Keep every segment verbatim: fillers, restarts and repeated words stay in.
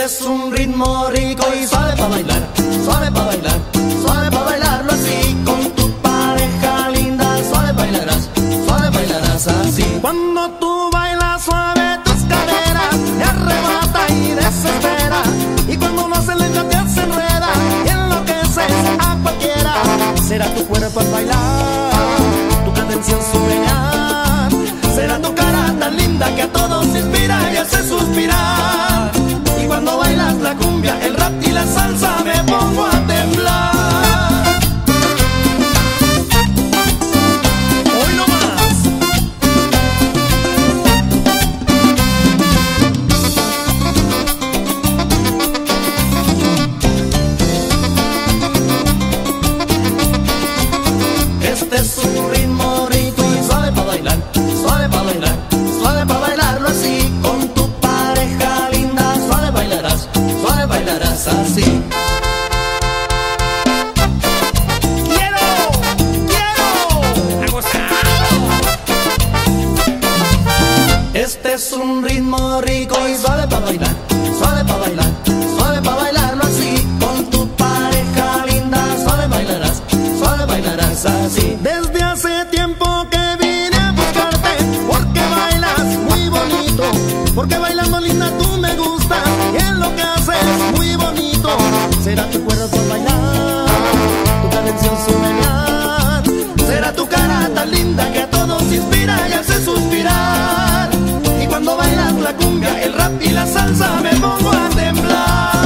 es un ritmo rico y suave para bailar, suave para bailar, suave para bailarlo así. Con tu pareja linda, suave bailarás, suave bailarás así. Cuando tú bailas suave, tus caderas te arrebata y desespera. Y cuando lo haces lenta te hace enreda y enloqueces a cualquiera. Será tu cuerpo al bailar, tu cadencia sueñar. Será tu cara tan linda que a todos inspira y hace suspirar. Y cuando bailas la cumbia, el rap y la salsa, me pongo a temblar. Hoy no más. Este es un ritmo rico y suave para bailar, suave para bailar, suave para bailarlo así. Con tu pareja linda, suave bailarás, suave bailarás así. ¡Quiero! ¡Quiero! ¡Me gusta! Este es un ritmo rico y suave para bailar, suave para bailar, suave para bailarlo así. Con tu pareja linda, suave bailarás, suave bailarás así. Desde hace tiempo que vine a buscarte, porque bailas muy bonito, porque bailando linda tú me gustas, y en lo que haces muy bonito. Será tu cuerpo al bailar, tu cadencia sueñar. Será tu cara tan linda que a todos inspira y hace suspirar. Y cuando bailas la cumbia, el rap y la salsa, me pongo a temblar.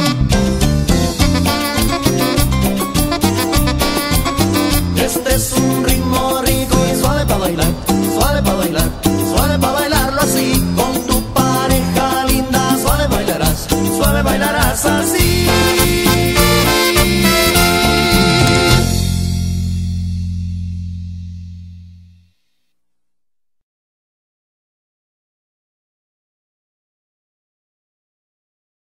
Este es un